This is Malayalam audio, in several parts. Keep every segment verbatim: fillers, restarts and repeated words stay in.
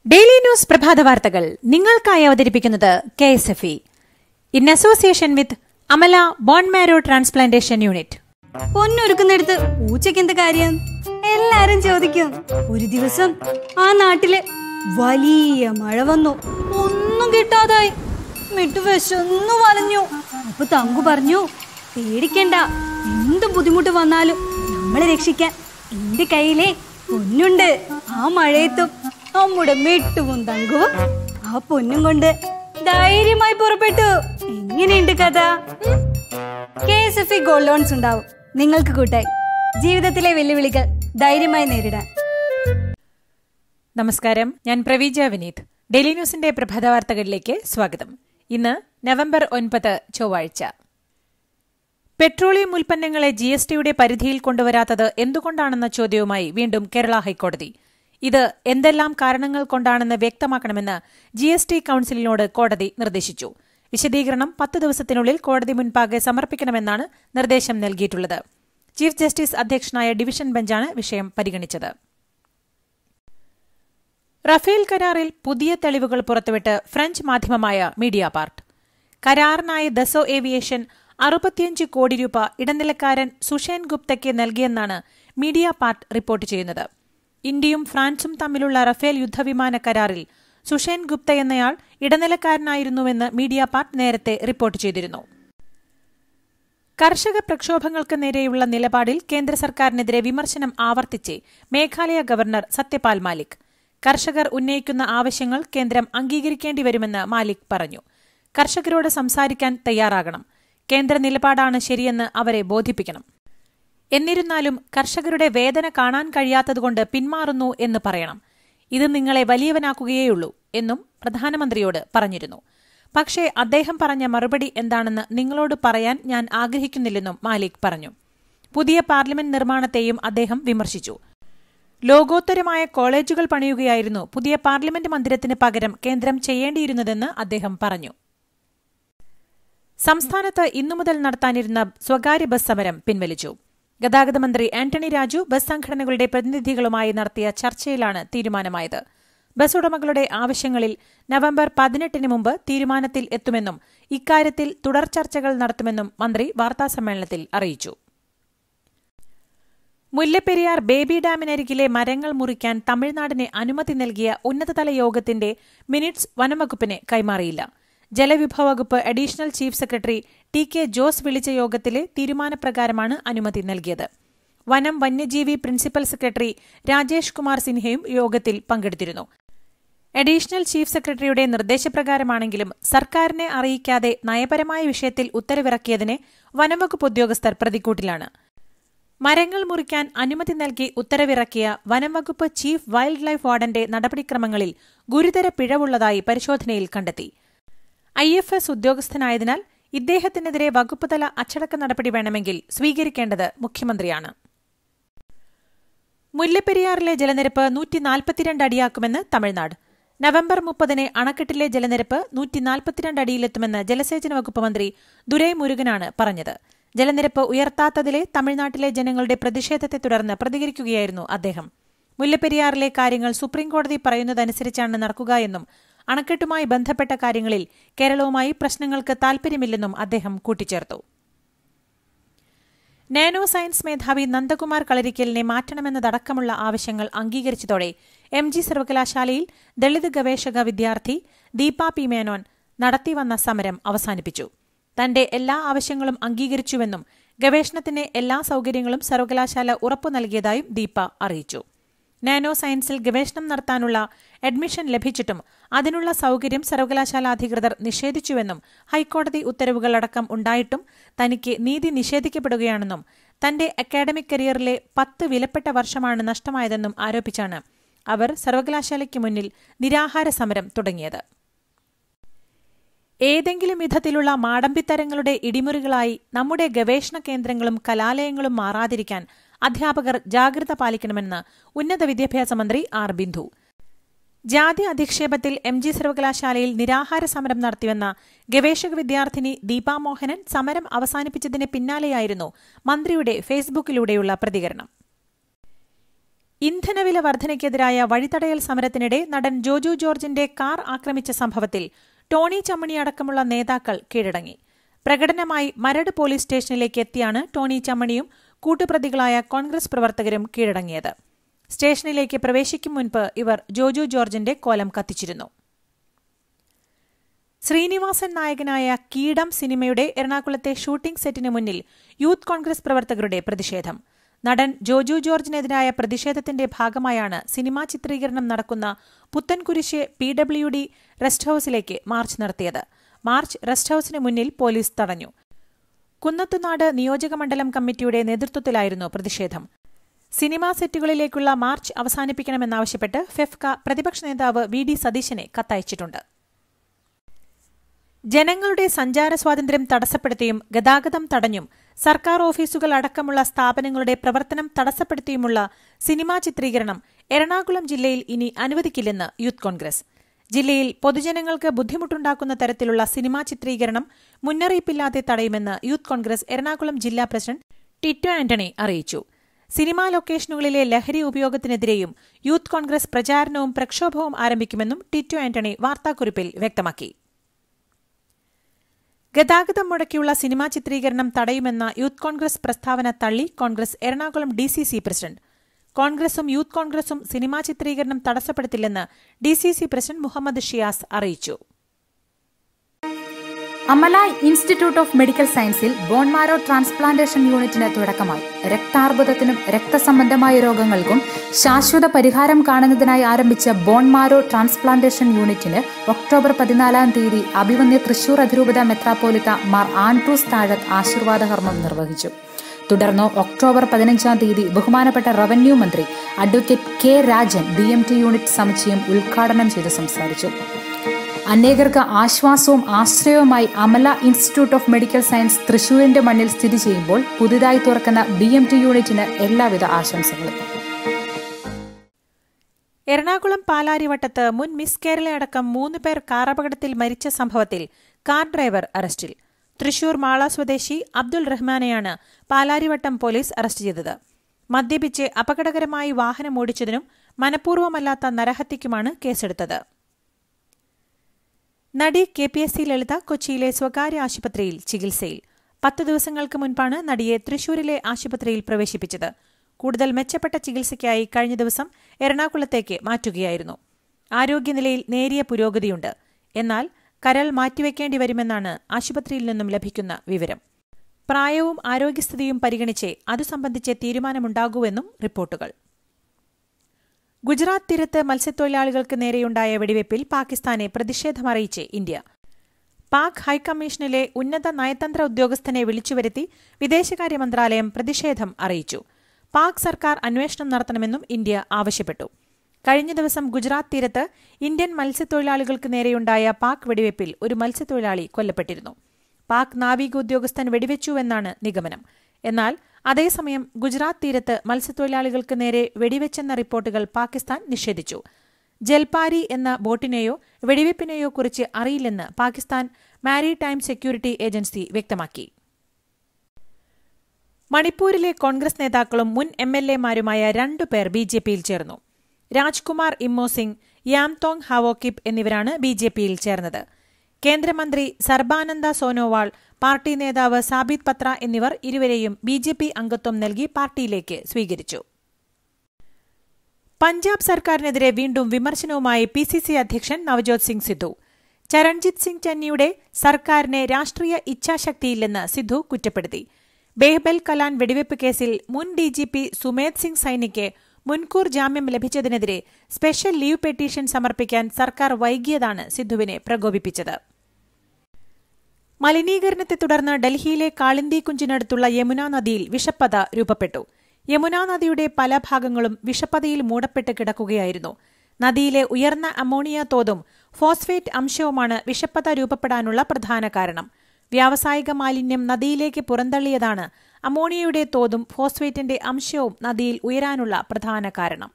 ഡെയിലി ന്യൂസ് പ്രഭാത വാർത്തകൾ നിങ്ങൾക്കായി അവതരിപ്പിക്കുന്നത് K S F E in association with Amala bone marrow transplantation unit. പൊന്നൊരുക്കുന്നിടത്ത് പൂച്ചയ്ക്ക് എന്ത് കാര്യം? എല്ലാരും ചോദിക്കും. ഒരു ദിവസം ആ നാട്ടില് വലിയ മഴ വന്നു, ഒന്നും കിട്ടാതായി. മിട്ടു വിശന്നു വലഞ്ഞു. അപ്പൊ തങ്കു പറഞ്ഞു, പേടിക്കണ്ട, എന്ത് ബുദ്ധിമുട്ട് വന്നാലും നമ്മളെ രക്ഷിക്കാൻ എന്റെ കയ്യിലെ പൊന്നുണ്ട്. ആ മഴയത്തും നമ്മുടെ മിട്ടുവും തങ്കുവും ആ പൊന്നും കൊണ്ട് ധൈര്യമായി പുറപ്പെട്ടു. എങ്ങനെയുണ്ട് കഥ? K S F E gold loans ഉണ്ടാവും നിങ്ങൾക്ക് കൂട്ടായി ജീവിതത്തിലെ വെല്ലുവിളികൾ ധൈര്യമായി നേരിടാൻ. നമസ്കാരം, ഞാൻ പ്രവീജ വിനീത്. ഡെയിലി ന്യൂസിന്റെ പ്രഭാത വാർത്തകളിലേക്ക് സ്വാഗതം. ഇന്ന് നവംബർ ഒൻപത് ചൊവ്വാഴ്ച. പെട്രോളിയം ഉൽപ്പന്നങ്ങളെ ജി എസ് ടിയുടെ പരിധിയിൽ കൊണ്ടുവരാത്തത് എന്തുകൊണ്ടാണെന്ന ചോദ്യവുമായി വീണ്ടും കേരള ഹൈക്കോടതി. ഇത് എന്തെല്ലാം കാരണങ്ങൾ കൊണ്ടാണെന്ന് വ്യക്തമാക്കണമെന്ന് ജി എസ് ടി കൌൺസിലിനോട് കോടതി നിർദ്ദേശിച്ചു. വിശദീകരണം പത്ത് ദിവസത്തിനുള്ളിൽ കോടതി മുൻപാകെ സമർപ്പിക്കണമെന്നാണ് നിർദ്ദേശം നൽകിയിട്ടുള്ളത്. ചീഫ് ജസ്റ്റിസ് അധ്യക്ഷനായ ഡിവിഷൻ ബെഞ്ചാണ് വിഷയം പരിഗണിച്ചത്. റഫേൽ കരാറിൽ പുതിയ തെളിവുകൾ പുറത്തുവിട്ട് ഫ്രഞ്ച് മാധ്യമമായ മീഡിയ പാർട്ട്. കരാറിനായി ദസോ ഏവിയേഷൻ അറുപത്തിയഞ്ച് കോടി രൂപ ഇടനിലക്കാരൻ സുഷേൻ ഗുപ്തയ്ക്ക് നൽകിയെന്നാണ് മീഡിയ പാർട്ട് റിപ്പോർട്ട് ചെയ്യുന്നത്. ഇന്ത്യയും ഫ്രാൻസും തമ്മിലുള്ള റഫേൽ യുദ്ധവിമാന കരാറിൽ സുഷേൻ ഗുപ്ത എന്നയാൾ ഇടനിലക്കാരനായിരുന്നുവെന്ന് മീഡിയ പാർട്ട് നേരത്തെ റിപ്പോർട്ട് ചെയ്തിരുന്നു. കർഷക പ്രക്ഷോഭങ്ങൾക്ക് നേരെയുള്ള നിലപാടിൽ കേന്ദ്ര സർക്കാരിനെതിരെ വിമർശനം ആവർത്തിച്ച് മേഘാലയ ഗവർണർ സത്യപാൽ മാലിക്. കർഷകർ ഉന്നയിക്കുന്ന ആവശ്യങ്ങൾ കേന്ദ്രം അംഗീകരിക്കേണ്ടിവരുമെന്ന് മാലിക് പറഞ്ഞു. കർഷകരോട് സംസാരിക്കാൻ തയ്യാറാകണം. കേന്ദ്ര നിലപാടാണ് ശരിയെന്ന് അവരെ ബോധിപ്പിക്കണം. എന്നിരുന്നാലും കർഷകരുടെ വേദന കാണാൻ കഴിയാത്തതുകൊണ്ട് പിന്മാറുന്നു എന്ന് പറയണം. ഇത് നിങ്ങളെ വലിയവനാക്കുകയേയുള്ളൂ എന്നും പ്രധാനമന്ത്രിയോട് പറഞ്ഞിരുന്നു. പക്ഷേ അദ്ദേഹം പറഞ്ഞ മറുപടി എന്താണെന്ന് നിങ്ങളോട് പറയാൻ ഞാൻ ആഗ്രഹിക്കുന്നില്ലെന്നും മാലിക് പറഞ്ഞു. പുതിയ പാർലമെന്റ് നിർമ്മാണത്തെയും അദ്ദേഹം വിമർശിച്ചു. ലോകോത്തരമായ കോളേജുകൾ പണിയുകയായിരുന്നു പുതിയ പാർലമെന്റ് മന്ദിരത്തിന് പകരം കേന്ദ്രം ചെയ്യേണ്ടിയിരുന്നതെന്ന് അദ്ദേഹം പറഞ്ഞു. സംസ്ഥാനത്ത് ഇന്നു മുതൽ നടത്താനിരുന്ന സ്വകാര്യ ബസ് സമരം പിൻവലിച്ചു. ഗതാഗത മന്ത്രി ആന്റണി രാജു ബസ് സംഘടനകളുടെ പ്രതിനിധികളുമായി നടത്തിയ ചർച്ചയിലാണ് തീരുമാനമായത്. ബസ് ഉടമകളുടെ ആവശ്യങ്ങളിൽ നവംബർ പതിനെട്ടിന് മുമ്പ് തീരുമാനത്തിൽ എത്തുമെന്നും ഇക്കാര്യത്തിൽ തുടർ ചർച്ചകൾ നടത്തുമെന്നും മന്ത്രി വാർത്താസമ്മേളനത്തിൽ അറിയിച്ചു. മുല്ലപ്പെരിയാർ ബേബി ഡാമിനരികിലെ മരങ്ങൾ മുറിക്കാൻ തമിഴ്നാടിന് അനുമതി നൽകിയ ഉന്നതതല യോഗത്തിന്റെ മിനിറ്റ്സ് വനംവകുപ്പിന് കൈമാറിയില്ല. ജലവിഭവ വകുപ്പ് additional chief secretary T K Jose വിളിച്ച യോഗത്തിലെ തീരുമാനപ്രകാരമാണ് അനുമതി നൽകിയത്. വനം വന്യജീവി പ്രിൻസിപ്പൽ സെക്രട്ടറി രാജേഷ് കുമാർ സിൻഹയും യോഗത്തിൽ പങ്കെടുത്തിരുന്നു. അഡീഷണൽ ചീഫ് സെക്രട്ടറിയുടെ നിർദ്ദേശപ്രകാരമാണെങ്കിലും സർക്കാരിനെ അറിയിക്കാതെ നയപരമായ വിഷയത്തിൽ ഉത്തരവിറക്കിയതിന് വനംവകുപ്പ് ഉദ്യോഗസ്ഥർ പ്രതിക്കൂട്ടിലാണ്. മരങ്ങൾ മുറിക്കാൻ അനുമതി നൽകി ഉത്തരവിറക്കിയ വനംവകുപ്പ് ചീഫ് വൈൽഡ് ലൈഫ് വാർഡന്റെ നടപടിക്രമങ്ങളിൽ ഗുരുതര പിഴവുള്ളതായി പരിശോധനയിൽ കണ്ടെത്തി. ഐ എഫ് എസ് ഉദ്യോഗസ്ഥനായതിനാൽ ഇദ്ദേഹത്തിനെതിരെ വകുപ്പുതല അച്ചടക്ക നടപടി വേണമെങ്കിൽ സ്വീകരിക്കേണ്ടത് മുഖ്യമന്ത്രിയാണ്. മുല്ലപ്പെരിയാറിലെ ജലനിരപ്പ് നൂറ്റി നാൽപ്പത്തിരണ്ട് അടിയാക്കുമെന്ന് തമിഴ്നാട്. നവംബർ മുപ്പതിന് അണക്കെട്ടിലെ ജലനിരപ്പ് നൂറ്റി നാൽപ്പത്തിരണ്ട് അടിയിലെത്തുമെന്ന് ജലസേചന വകുപ്പ് മന്ത്രി ദുരൈ മുരുകനാണ് പറഞ്ഞത്. ജലനിരപ്പ് ഉയർത്താത്തതിലെ തമിഴ്നാട്ടിലെ ജനങ്ങളുടെ പ്രതിഷേധത്തെ തുടർന്ന് പ്രതികരിക്കുകയായിരുന്നു അദ്ദേഹം. മുല്ലപ്പെരിയാറിലെ കാര്യങ്ങൾ സുപ്രീംകോടതി പറയുന്നതനുസരിച്ചാണ് നടക്കുകയെന്നും അണക്കെട്ടുമായി ബന്ധപ്പെട്ട കാര്യങ്ങളിൽ കേരളവുമായി പ്രശ്നങ്ങൾക്ക് താൽപര്യമില്ലെന്നും അദ്ദേഹം കൂട്ടിച്ചേർത്തു. നാനോ സയൻസ് മേധാവി നന്ദകുമാർ കളരിക്കലിനെ മാറ്റണമെന്നതടക്കമുള്ള ആവശ്യങ്ങൾ അംഗീകരിച്ചതോടെ എം ജി സർവകലാശാലയിൽ ദളിത് ഗവേഷക വിദ്യാർത്ഥി ദീപ പി മേനോൻ നടത്തിവന്ന സമരം അവസാനിപ്പിച്ചു. തന്റെ എല്ലാ ആവശ്യങ്ങളും അംഗീകരിച്ചുവെന്നും ഗവേഷണത്തിന് എല്ലാ സൌകര്യങ്ങളും സർവകലാശാല ഉറപ്പു നൽകിയതായും ദീപ അറിയിച്ചു. നാനോ സയൻസിൽ ഗവേഷണം നടത്താനുള്ള അഡ്മിഷൻ ലഭിച്ചിട്ടും അതിനുള്ള സൌകര്യം സർവകലാശാല അധികൃതർ നിഷേധിച്ചുവെന്നും ഹൈക്കോടതി ഉത്തരവുകളടക്കം ഉണ്ടായിട്ടും തനിക്ക് നീതി നിഷേധിക്കപ്പെടുകയാണെന്നും തന്റെ അക്കാഡമിക് കരിയറിലെ പത്ത് വിലപ്പെട്ട വർഷമാണ് നഷ്ടമായതെന്നും ആരോപിച്ചാണ് അവർ സർവകലാശാലയ്ക്ക് മുന്നിൽ നിരാഹാര സമരം തുടങ്ങിയത്. ഏതെങ്കിലും വിധത്തിലുള്ള മാടമ്പിത്തരങ്ങളുടെ ഇടിമുറികളായി നമ്മുടെ ഗവേഷണ കേന്ദ്രങ്ങളും കലാലയങ്ങളും മാറാതിരിക്കാൻ അധ്യാപകർ ജാഗ്രത പാലിക്കണമെന്ന് ഉന്നത വിദ്യാഭ്യാസ മന്ത്രി ആർ ബിന്ദു. ജാതി അധിക്ഷേപത്തിൽ എം ജി സർവകലാശാലയിൽ നിരാഹാര സമരം നടത്തിവെന്ന ഗവേഷക വിദ്യാർത്ഥിനി ദീപാ മോഹനൻ സമരം അവസാനിപ്പിച്ചതിന് പിന്നാലെയായിരുന്നു മന്ത്രിയുടെ ഫേസ്ബുക്കിലൂടെയുള്ള പ്രതികരണം. ഇന്ധനവില വർധനയ്ക്കെതിരായ വഴിതടയൽ സമരത്തിനിടെ നടൻ ജോജു ജോർജിന്റെ കാർ ആക്രമിച്ച സംഭവത്തിൽ ടോണി ചമ്മണി അടക്കമുള്ള നേതാക്കൾ കീഴടങ്ങി. പ്രകടനമായി മരട് പോലീസ് സ്റ്റേഷനിലേക്ക് എത്തിയാണ് ടോണി ചമ്മണിയും കൂട്ടുപ്രതികളായ കോൺഗ്രസ് പ്രവർത്തകരും കീഴടങ്ങിയത്. സ്റ്റേഷനിലേക്ക് പ്രവേശിക്കും മുൻപ് ഇവർ ജോജു ജോർജിന്റെ കോലം കത്തിച്ചിരുന്നു. ശ്രീനിവാസൻ നായകനായ കീടം സിനിമയുടെ എറണാകുളത്തെ ഷൂട്ടിംഗ് സെറ്റിന് മുന്നിൽ യൂത്ത് കോൺഗ്രസ് പ്രവർത്തകരുടെ പ്രതിഷേധം. നടൻ ജോജു ജോർജിനെതിരായ പ്രതിഷേധത്തിന്റെ ഭാഗമായാണ് സിനിമാ ചിത്രീകരണം നടക്കുന്ന Puthencruz P W D rest ഹൌസിലേക്ക് മാർച്ച് നടത്തിയത്. മാർച്ച് റെസ്റ്റ് ഹൌസിന് മുന്നിൽ പോലീസ് തടഞ്ഞു. കുന്നത്തുനാട് നിയോജകമണ്ഡലം കമ്മിറ്റിയുടെ നേതൃത്വത്തിലായിരുന്നു പ്രതിഷേധം. സിനിമാ സെറ്റുകളിലേക്കുള്ള മാർച്ച് അവസാനിപ്പിക്കണമെന്നാവശ്യപ്പെട്ട് ഫെഫ്ക പ്രതിപക്ഷ നേതാവ് വി ഡി സതീശനെ കത്തയച്ചിട്ടുണ്ട്. ജനങ്ങളുടെ സഞ്ചാര സ്വാതന്ത്ര്യം തടസ്സപ്പെടുത്തിയും ഗതാഗതം തടഞ്ഞും സർക്കാർ ഓഫീസുകൾ അടക്കമുള്ള സ്ഥാപനങ്ങളുടെ പ്രവർത്തനം തടസ്സപ്പെടുത്തിയുമുള്ള സിനിമാ ചിത്രീകരണം എറണാകുളം ജില്ലയിൽ ഇനി അനുവദിക്കില്ലെന്ന് യൂത്ത് കോൺഗ്രസ്. ജില്ലയിൽ പൊതുജനങ്ങൾക്ക് ബുദ്ധിമുട്ടുണ്ടാക്കുന്ന തരത്തിലുള്ള സിനിമാ ചിത്രീകരണം മുന്നറിയിപ്പില്ലാതെ തടയുമെന്ന് യൂത്ത് കോൺഗ്രസ് എറണാകുളം ജില്ലാ പ്രസിഡന്റ് ടിറ്റോ ആന്റണി അറിയിച്ചു. സിനിമാ ലൊക്കേഷനുകളിലെ ലഹരി ഉപയോഗത്തിനെതിരെയും യൂത്ത് കോൺഗ്രസ് പ്രചാരണവും പ്രക്ഷോഭവും ആരംഭിക്കുമെന്നും ടിറ്റോ ആന്റണി വാർത്താക്കുറിപ്പിൽ വ്യക്തമാക്കി. ഗതാഗതം മുടക്കിയുള്ള സിനിമാ ചിത്രീകരണം തടയുമെന്ന യൂത്ത് കോൺഗ്രസ് പ്രസ്താവന തള്ളി Congress Ernakulam D C C president. കോൺഗ്രസും യൂത്ത് കോൺഗ്രസും സിനിമാ ചിത്രീകരണം തടസ്സപ്പെടുത്തില്ലെന്ന് D C C president Muhammad Shiyas അറിയിച്ചു. അമല ഇൻസ്റ്റിറ്റ്യൂട്ട് ഓഫ് മെഡിക്കൽ സയൻസിൽ ബോൺമാരോ ട്രാൻസ്പ്ലാന്റേഷൻ യൂണിറ്റിന് തുടക്കമായി. രക്താർബുദത്തിനും രക്തസംബന്ധമായ രോഗങ്ങൾക്കും ശാശ്വത പരിഹാരം കാണുന്നതിനായി ആരംഭിച്ച ബോൺമാരോ ട്രാൻസ്പ്ലാന്റേഷൻ യൂണിറ്റിന് ഒക്ടോബർ പതിനാലാം തീയതി അഭിമന്യ തൃശൂർ അതിരൂപത മെത്രാപ്പോലിത്ത മാർ ആൻഡ്രൂസ് താഴത്ത് ആശീർവാദ കർമ്മം നിർവഹിച്ചു. തുടർന്ന് ഒക്ടോബർ പതിനഞ്ചാം തീയതി ബഹുമാനപ്പെട്ട റവന്യൂ മന്ത്രി advocate K Rajan B M T unit സമുച്ചയം ഉദ്ഘാടനം ചെയ്ത് സംസാരിച്ചു. അനേകർക്ക് ആശ്വാസവും ആശ്രയവുമായി Amala institute of medical science തൃശൂരിന്റെ മണ്ണിൽ സ്ഥിതി ചെയ്യുമ്പോൾ പുതുതായി തുറക്കുന്ന ബി എം ടി യൂണിറ്റിന് എല്ലാവിധ ആശംസകളും. എറണാകുളം പാലാരിവട്ടത്ത് മുൻ മിസ് കേരളയടക്കം മൂന്ന് പേർ കാറപകടത്തിൽ മരിച്ച സംഭവത്തിൽ കാർ ഡ്രൈവർ അറസ്റ്റിൽ. തൃശൂർ മാള സ്വദേശി അബ്ദുൾ റഹ്മാനെയാണ് പാലാരിവട്ടം പോലീസ് അറസ്റ്റ് ചെയ്തത്. മദ്യപിച്ച് അപകടകരമായി വാഹനം ഓടിച്ചതിനും മനഃപൂർവ്വമല്ലാത്ത നരഹത്യക്കുമാണ് കേസെടുത്തത്. നടി K P S C Lalitha കൊച്ചിയിലെ സ്വകാര്യ ആശുപത്രിയിൽ ചികിത്സയിൽ. പത്ത് ദിവസങ്ങൾക്ക് മുൻപാണ് നടിയെ തൃശൂരിലെ ആശുപത്രിയിൽ പ്രവേശിപ്പിച്ചത്. കൂടുതൽ മെച്ചപ്പെട്ട ചികിത്സയ്ക്കായി കഴിഞ്ഞ ദിവസം എറണാകുളത്തേക്ക് മാറ്റുകയായിരുന്നു. ആരോഗ്യനിലയിൽ നേരിയ പുരോഗതിയുണ്ട്. എന്നാൽ കരൾ മാറ്റിവെക്കേണ്ടി വരുമെന്നാണ് ആശുപത്രിയിൽ നിന്നും ലഭിക്കുന്ന വിവരം. പ്രായവും ആരോഗ്യസ്ഥിതിയും പരിഗണിച്ചേ അതു സംബന്ധിച്ച് തീരുമാനമുണ്ടാകൂവെന്നും റിപ്പോർട്ടുകൾ. ഗുജറാത്ത് തീരത്ത് മത്സ്യത്തൊഴിലാളികൾക്ക് നേരെയുണ്ടായ വെടിവയ്പിൽ പാകിസ്ഥാനെ പ്രതിഷേധമറിയിച്ച് ഇന്ത്യ. പാക് ഹൈക്കമ്മീഷനിലെ ഉന്നത നയതന്ത്ര ഉദ്യോഗസ്ഥനെ വിളിച്ചുവരുത്തി വിദേശകാര്യ മന്ത്രാലയം പ്രതിഷേധം അറിയിച്ചു. പാക് സർക്കാർ അന്വേഷണം നടത്തണമെന്നും ഇന്ത്യ ആവശ്യപ്പെട്ടു. കഴിഞ്ഞ ദിവസം ഗുജറാത്ത് തീരത്ത് ഇന്ത്യൻ മത്സ്യത്തൊഴിലാളികൾക്ക് നേരെയുണ്ടായ പാക് വെടിവയ്പിൽ ഒരു മത്സ്യത്തൊഴിലാളി കൊല്ലപ്പെട്ടിരുന്നു. പാക് നാവിക ഉദ്യോഗസ്ഥൻ വെടിവെച്ചുവെന്നാണ് നിഗമനം. എന്നാൽ അതേസമയം ഗുജറാത്ത് തീരത്ത് മത്സ്യത്തൊഴിലാളികൾക്ക് നേരെ വെടിവെച്ചെന്ന റിപ്പോർട്ടുകൾ പാകിസ്ഥാൻ നിഷേധിച്ചു. ജൽപാരി എന്ന ബോട്ടിനെയോ വെടിവയ്പ്പിനെയോ കുറിച്ച് അറിയില്ലെന്ന് പാകിസ്ഥാൻ മാരിടൈം സെക്യൂരിറ്റി ഏജൻസി വ്യക്തമാക്കി. മണിപ്പൂരിലെ കോൺഗ്രസ് നേതാക്കളും മുൻ എം എൽ എമാരുമായ രണ്ടുപേർ ബി ജെ പിയിൽ ചേർന്നു. രാജ്കുമാർ ഇമ്മോ സിംഗ്, യാംതോങ് ഹവോകിപ്പ് എന്നിവരാണ് ബി ജെ പിയിൽ ചേർന്നത്. കേന്ദ്രമന്ത്രി സർബാനന്ദ സോനോവാൾ, പാർട്ടി നേതാവ് സാബിത് പത്ര എന്നിവർ ഇരുവരെയും ബി ജെ പി അംഗത്വം നൽകി പാർട്ടിയിലേക്ക് സ്വീകരിച്ചു. പഞ്ചാബ് സർക്കാരിനെതിരെ വീണ്ടും വിമർശനവുമായി പി സി സി അധ്യക്ഷൻ നവജോത് സിംഗ് സിദ്ധു. ചരൺജിത് സിംഗ് ചന്നിയുടെ സർക്കാരിനെ രാഷ്ട്രീയ ഇച്ഛാശക്തിയില്ലെന്ന് സിദ്ധു കുറ്റപ്പെടുത്തി. ബേഹബൽ കലാൻ വെടിവയ്പ് കേസിൽ മുൻ D G P Sumedh Singh സൈനിക്ക് മുൻകൂർ ജാമ്യം ലഭിച്ചതിനെതിരെ സ്പെഷ്യൽ ലീവ് പെറ്റീഷൻ സമർപ്പിക്കാൻ സർക്കാർ വൈകിയതാണ് സിദ്ധുവിനെ പ്രകോപിപ്പിച്ചത്. മലിനീകരണത്തെ തുടർന്ന് ഡൽഹിയിലെ കാളിന്തി കുഞ്ചിനടുത്തുള്ള യമുനാ നദിയിൽ വിഷപ്പത രൂപപ്പെട്ടു. യമുനാ നദിയുടെ പല ഭാഗങ്ങളും വിഷപ്പതയിൽ മൂടപ്പെട്ട് കിടക്കുകയായിരുന്നു. നദിയിലെ ഉയർന്ന അമോണിയ തോതും ഫോസ്ഫേറ്റ് അംശവുമാണ് വിഷപ്പത രൂപപ്പെടാനുള്ള പ്രധാന കാരണം. വ്യാവസായിക മാലിന്യം നദിയിലേക്ക് പുറന്തള്ളിയതാണ് അമോണിയയുടെ തോതും ഫോസ്ഫേറ്റിന്റെ അംശവും നദിയിൽ ഉയരാനുള്ള പ്രധാന കാരണം.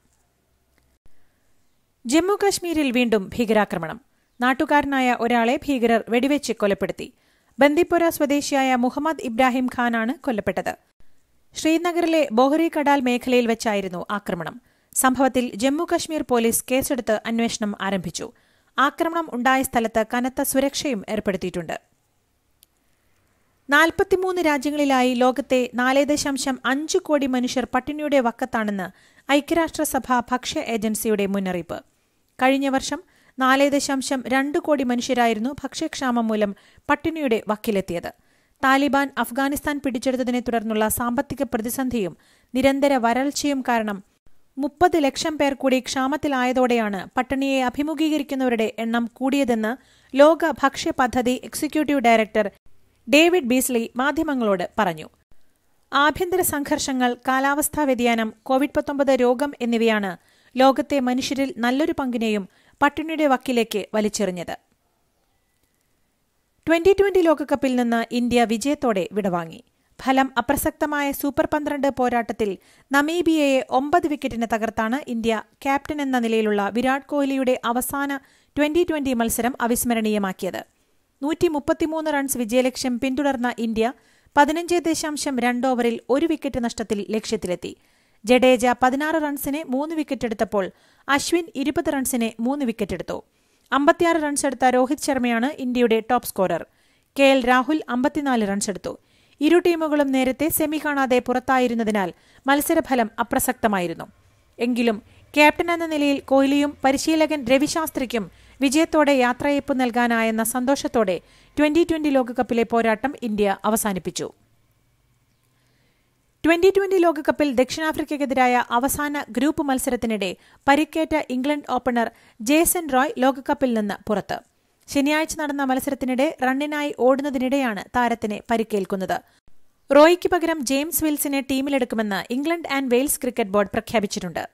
ജമ്മുകശ്മീരിൽ വീണ്ടും ഭീകരാക്രമണം. നാട്ടുകാരനായ ഒരാളെ ഭീകരർ വെടിവെച്ച് കൊലപ്പെടുത്തി. ബന്ദിപ്പുര സ്വദേശിയായ മുഹമ്മദ് ഇബ്രാഹിം ഖാനാണ് കൊല്ലപ്പെട്ടത്. ശ്രീനഗറിലെ ബോഹരി കഡാൽ മേഖലയിൽ വെച്ചായിരുന്നു ആക്രമണം. സംഭവത്തിൽ ജമ്മുകശ്മീർ പോലീസ് കേസെടുത്ത് അന്വേഷണം ആരംഭിച്ചു. ആക്രമണം ഉണ്ടായ സ്ഥലത്ത് കനത്ത സുരക്ഷയും ഏർപ്പെടുത്തിയിട്ടുണ്ട്. നാൽപ്പത്തിമൂന്ന് രാജ്യങ്ങളിലായി ലോകത്തെ നാല് ദശാംശം അഞ്ച് കോടി മനുഷ്യർ പട്ടിണിയുടെ വക്കത്താണെന്ന് ഐക്യരാഷ്ട്രസഭ ഭക്ഷ്യ ഏജൻസിയുടെ മുന്നറിയിപ്പ്. കഴിഞ്ഞ വർഷം നാല് ദശാംശം രണ്ട് കോടി മനുഷ്യരായിരുന്നു ഭക്ഷ്യക്ഷാമം മൂലം പട്ടിണിയുടെ വക്കിലെത്തിയത്. താലിബാൻ അഫ്ഗാനിസ്ഥാൻ പിടിച്ചെടുത്തതിനെ തുടർന്നുള്ള സാമ്പത്തിക പ്രതിസന്ധിയും നിരന്തര വരൾച്ചയും കാരണം മുപ്പത് ലക്ഷം പേർ കൂടി ക്ഷാമത്തിലായതോടെയാണ് പട്ടിണിയെ അഭിമുഖീകരിക്കുന്നവരുടെ എണ്ണം കൂടിയതെന്ന് ലോക ഭക്ഷ്യ പദ്ധതി എക്സിക്യൂട്ടീവ് ഡയറക്ടർ ഡേവിഡ് ബീസ്ലി മാധ്യമങ്ങളോട് പറഞ്ഞു. ആഭ്യന്തര സംഘർഷങ്ങൾ, കാലാവസ്ഥാ വ്യതിയാനം, കോവിഡ് പത്തൊമ്പത് രോഗം എന്നിവയാണ് ലോകത്തെ മനുഷ്യരിൽ നല്ലൊരു പങ്കിനെയും പട്ടിണിയുടെ വക്കിലേക്ക് വലിച്ചെറിഞ്ഞത്. ട്വന്റി ട്വന്റി ലോകകപ്പിൽ നിന്ന് ഇന്ത്യ വിജയത്തോടെ വിടവാങ്ങി. ഫലം അപ്രസക്തമായ സൂപ്പർ പന്ത്രണ്ട് പോരാട്ടത്തിൽ നമീബിയയെ ഒമ്പത് വിക്കറ്റിന് തകർത്താണ് ഇന്ത്യ ക്യാപ്റ്റൻ എന്ന നിലയിലുള്ള വിരാട് കോഹ്ലിയുടെ അവസാന ട്വന്റി ട്വന്റി മത്സരം അവിസ്മരണീയമാക്കിയത്. നൂറ്റി മുപ്പത്തിമൂന്ന് റൺസ് വിജയലക്ഷ്യം പിന്തുടർന്ന ഇന്ത്യ പതിനഞ്ച് ദശാംശം രണ്ട് ഓവറിൽ ഒരു വിക്കറ്റ് നഷ്ടത്തിൽ ലക്ഷ്യത്തിലെത്തി. ജഡേജ പതിനാറ് റൺസിന് മൂന്ന് വിക്കറ്റെടുത്തപ്പോൾ അശ്വിൻ ഇരുപത് റൺസിന് മൂന്ന് വിക്കറ്റെടുത്തു. അമ്പത്തിയാറ് റൺസെടുത്ത രോഹിത് ശർമ്മയാണ് ഇന്ത്യയുടെ top scorer. K L Rahul അമ്പത്തിനാല് റൺസെടുത്തു. ഇരു ടീമുകളും നേരത്തെ സെമി കാണാതെ പുറത്തായിരുന്നതിനാൽ മത്സരഫലം അപ്രസക്തമായിരുന്നു. എങ്കിലും ക്യാപ്റ്റൻ എന്ന നിലയിൽ കോഹ്ലിയും പരിശീലകൻ രവിശാസ്ത്രിക്കും വിജയത്തോടെ യാത്രയയപ്പ് നൽകാനായെന്ന സന്തോഷത്തോടെ ട്വന്റി ട്വന്റി ലോകകപ്പിലെ പോരാട്ടം ഇന്ത്യ അവസാനിപ്പിച്ചു. ട്വന്റി ട്വന്റി ലോകകപ്പിൽ ദക്ഷിണാഫ്രിക്കയ്ക്കെതിരായ അവസാന ഗ്രൂപ്പ് മത്സരത്തിനിടെ പരിക്കേറ്റ ഇംഗ്ലണ്ട് ഓപ്പണർ ജേസൺ റോയ് ലോകകപ്പിൽ നിന്ന് പുറത്ത്. ശനിയാഴ്ച നടന്ന മത്സരത്തിനിടെ റണ്ണിനായി ഓടുന്നതിനിടെയാണ് താരത്തിന് പരിക്കേൽക്കുന്നത്. റോയ്ക്ക് പകരം ജെയിംസ് വിൽസിനെ ടീമിലെടുക്കുമെന്ന് England and Wales cricket board പ്രഖ്യാപിച്ചിട്ടുണ്ട്.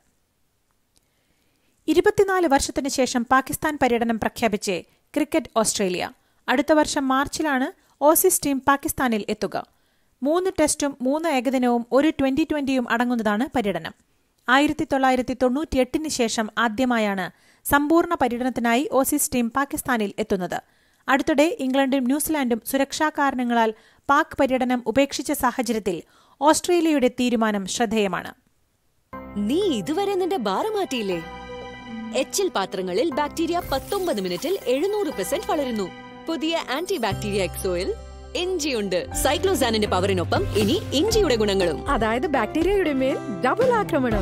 ഇരുപത്തിനാല് വർഷത്തിനു ശേഷം പാകിസ്ഥാൻ പര്യടനം പ്രഖ്യാപിച്ച് ക്രിക്കറ്റ് ഓസ്ട്രേലിയ. അടുത്ത വർഷം മാർച്ചിലാണ് ഓസീസ് ടീം പാകിസ്ഥാനിൽ എത്തുക. മൂന്ന് ടെസ്റ്റും മൂന്ന് ഏകദിനവും ഒരു ട്വന്റി ട്വന്റിയും അടങ്ങുന്നതാണ് പര്യടനം. ആയിരത്തി തൊള്ളായിരത്തി തൊണ്ണൂറ്റിയെട്ടിന് ശേഷം ആദ്യമായാണ് സമ്പൂർണ്ണ പര്യടനത്തിനായി ഓസീസ് ടീം പാകിസ്ഥാനിൽ എത്തുന്നത്. അടുത്തിടെ ഇംഗ്ലണ്ടും ന്യൂസിലാൻഡും സുരക്ഷാ കാരണങ്ങളാൽ പാക് പര്യടനം ഉപേക്ഷിച്ച സാഹചര്യത്തിൽ ഓസ്ട്രേലിയയുടെ തീരുമാനം ശ്രദ്ധേയമാണ്. നീ ഇതുവരെ നിന്റെ ബാറ് മാറ്റിയില്ലേ? എച്ചിൽ പാത്രങ്ങളിൽ ബാക്ടീരിയ പത്തൊമ്പത് മിനിറ്റിൽ എഴുന്നൂറ് പെർസെന്റ് വളരുന്നു. പുതിയ ആന്റി ബാക്ടീരിയ എക്സോയിൽ ഇഞ്ചിയുണ്ട്. സൈക്ലോസാനിന്റെ പവറിനൊപ്പം ഇനി ഇഞ്ചിയുടെ ഗുണങ്ങളും. അതായത് ബാക്ടീരിയയുടെ മേൽ ഡബിൾ ആക്രമണം.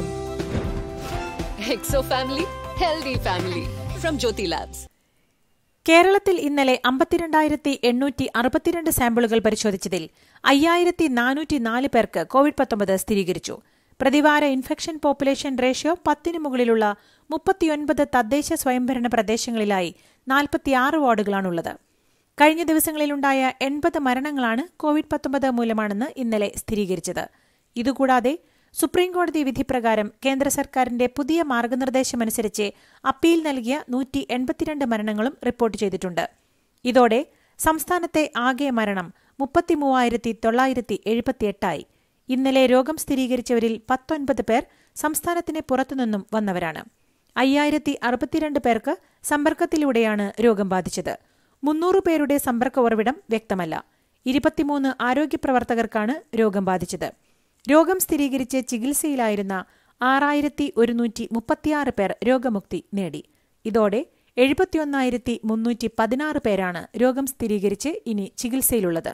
Exo family, healthy family from Jyothy labs. കേരളത്തിൽ ഇന്നലെ അമ്പത്തിരണ്ടായിരത്തി എണ്ണൂറ്റി അറുപത്തിരണ്ട് സാമ്പിളുകൾ പരിശോധിച്ചതിൽ അയ്യായിരത്തി നാനൂറ്റി നാല് പേർക്ക് കോവിഡ് പത്തൊമ്പത് സ്ഥിരീകരിച്ചു. പ്രതിവാര ഇൻഫെക്ഷൻ പോപ്പുലേഷൻ റേഷ്യോ പത്തിന് മുകളിലുള്ള മുപ്പത്തിയൊൻപത് തദ്ദേശ സ്വയംഭരണ പ്രദേശങ്ങളിലായി നാൽപ്പത്തിയാറ് വാർഡുകളാണുള്ളത്. കഴിഞ്ഞ ദിവസങ്ങളിലുണ്ടായ എൺപത് മരണങ്ങളാണ് കോവിഡ് പത്തൊമ്പത് മൂലമാണെന്ന് ഇന്നലെ സ്ഥിരീകരിച്ചത്. ഇതുകൂടാതെ സുപ്രീംകോടതി വിധിപ്രകാരം കേന്ദ്ര സർക്കാരിന്റെ പുതിയ മാർഗനിർദ്ദേശമനുസരിച്ച് അപ്പീൽ നൽകിയ നൂറ്റി എൺപത്തിരണ്ട് മരണങ്ങളും റിപ്പോർട്ട് ചെയ്തിട്ടുണ്ട്. ഇതോടെ സംസ്ഥാനത്തെ ആകെ മരണം മുപ്പത്തിമൂവായിരത്തി തൊള്ളായിരത്തി എഴുപത്തിയെട്ടായി. ഇന്നലെ രോഗം സ്ഥിരീകരിച്ചവരിൽ പത്തൊൻപത് പേർ സംസ്ഥാനത്തിന് പുറത്തുനിന്നും വന്നവരാണ്. അയ്യായിരത്തി അറുപത്തിരണ്ട് പേർക്ക് സമ്പർക്കത്തിലൂടെയാണ് രോഗം ബാധിച്ചത്. മുന്നൂറ് പേരുടെ സമ്പർക്ക ഉറവിടം വ്യക്തമല്ല. ഇരുപത്തിമൂന്ന് ആരോഗ്യപ്രവർത്തകർക്കാണ് രോഗം ബാധിച്ചത്. രോഗം സ്ഥിരീകരിച്ച് ചികിത്സയിലായിരുന്ന ആറായിരത്തി ഒരുന്നൂറ്റി മുപ്പത്തിയാറ് പേർ രോഗമുക്തി നേടി. ഇതോടെ എഴുപത്തിയൊന്നായിരത്തി മുന്നൂറ്റി പതിനാറ് പേരാണ് രോഗം സ്ഥിരീകരിച്ച് ഇനി ചികിത്സയിലുള്ളത്.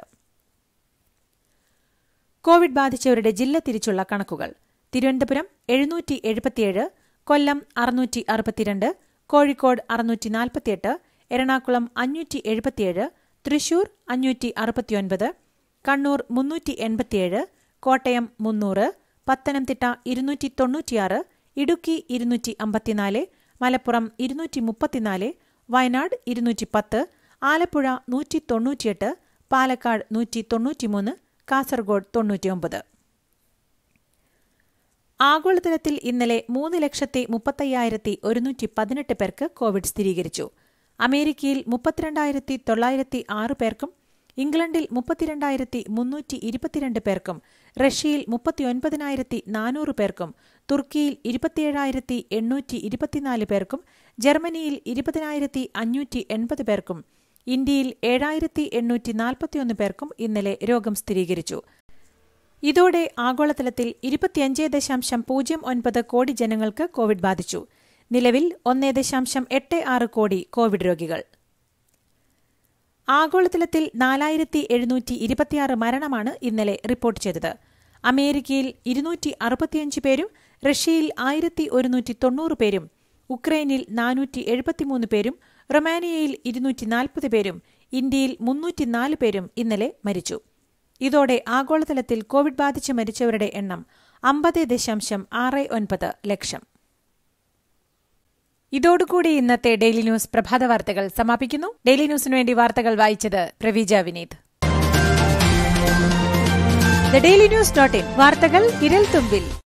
കോവിഡ് ബാധിച്ചവരുടെ ജില്ല തിരിച്ചുള്ള കണക്കുകൾ: തിരുവനന്തപുരം എഴുന്നൂറ്റി എഴുപത്തിയേഴ്, കൊല്ലം അറുന്നൂറ്റി അറുപത്തിരണ്ട്, കോഴിക്കോട് അറുന്നൂറ്റി നാൽപ്പത്തിയെട്ട്, എറണാകുളം അഞ്ഞൂറ്റി എഴുപത്തിയേഴ്, തൃശൂർ അഞ്ഞൂറ്റി അറുപത്തിയൊൻപത്, കണ്ണൂർ മുന്നൂറ്റി എൺപത്തിയേഴ്, കോട്ടയം മുന്നൂറ്, പത്തനംതിട്ട ഇരുന്നൂറ്റി തൊണ്ണൂറ്റിയാറ്, ഇടുക്കി ഇരുന്നൂറ്റി അമ്പത്തിനാല്, മലപ്പുറം ഇരുന്നൂറ്റി മുപ്പത്തിനാല്, വയനാട് ഇരുന്നൂറ്റി പത്ത്, ആലപ്പുഴ നൂറ്റി തൊണ്ണൂറ്റിയെട്ട്, പാലക്കാട് നൂറ്റി തൊണ്ണൂറ്റിമൂന്ന്, കാസർഗോഡ് തൊണ്ണൂറ്റിയൊമ്പത്. ആഗോളതലത്തിൽ ഇന്നലെ മൂന്ന് ലക്ഷത്തി മുപ്പത്തയ്യായിരത്തി ഒരുന്നൂറ്റി പതിനെട്ട് പേർക്ക് കോവിഡ് സ്ഥിരീകരിച്ചു. അമേരിക്കയിൽ മുപ്പത്തിരണ്ടായിരത്തി തൊള്ളായിരത്തി ആറ് പേർക്കും ഇംഗ്ലണ്ടിൽ മുപ്പത്തിരണ്ടായിരത്തി മുന്നൂറ്റി ഇരുപത്തിരണ്ട് പേർക്കും റഷ്യയിൽ മുപ്പത്തിയൊൻപതിനായിരത്തി നാനൂറ് പേർക്കും തുർക്കിയിൽ ഇരുപത്തിയേഴായിരത്തി എണ്ണൂറ്റി ഇരുപത്തിനാല് പേർക്കും ജർമ്മനിയിൽ ഇരുപതിനായിരത്തി അഞ്ഞൂറ്റി എൺപത് പേർക്കും ഇന്ത്യയിൽ ഏഴായിരത്തി എണ്ണൂറ്റി നാൽപ്പത്തിയൊന്ന് പേർക്കും ഇന്നലെ രോഗം സ്ഥിരീകരിച്ചു. ഇതോടെ ആഗോളതലത്തിൽ ഇരുപത്തിയഞ്ച് ദശാംശം പൂജ്യം ഒൻപത് കോടി ജനങ്ങൾക്ക് കോവിഡ് ബാധിച്ചു. നിലവിൽ ഒന്നേ ദശാംശം എട്ട് ആറ് കോടി കോവിഡ് രോഗികൾ. ആഗോളതലത്തിൽ നാലായിരത്തി എഴുന്നൂറ്റി ഇരുപത്തിയാറ് മരണമാണ് ഇന്നലെ റിപ്പോർട്ട് ചെയ്തത്. അമേരിക്കയിൽ ഇരുന്നൂറ്റി അറുപത്തിയഞ്ച് പേരും റഷ്യയിൽ ആയിരത്തി ഒരുന്നൂറ്റി തൊണ്ണൂറ് പേരും ഉക്രൈനിൽ നാനൂറ്റി എഴുപത്തിമൂന്ന് പേരും റൊമാനിയയിൽ ഇരുന്നൂറ്റി നാൽപ്പത് പേരും ഇന്ത്യയിൽ മുന്നൂറ്റിനാല് പേരും ഇന്നലെ മരിച്ചു. ഇതോടെ ആഗോളതലത്തിൽ കോവിഡ് ബാധിച്ച് മരിച്ചവരുടെ എണ്ണം അമ്പത് ദശാംശം ആറ് ഒൻപത് ലക്ഷം. ഇതോടുകൂടി ഇന്നത്തെ ഡെയിലി ന്യൂസ് പ്രഭാത വാർത്തകൾ സമാപിക്കുന്നു. ഡെയിലി ന്യൂസിനു വേണ്ടി വാർത്തകൾ വായിച്ചത് Praveeja Vineeth. The daily news dot in വാർത്തകൾ വിരൽ തുമ്പിൽ.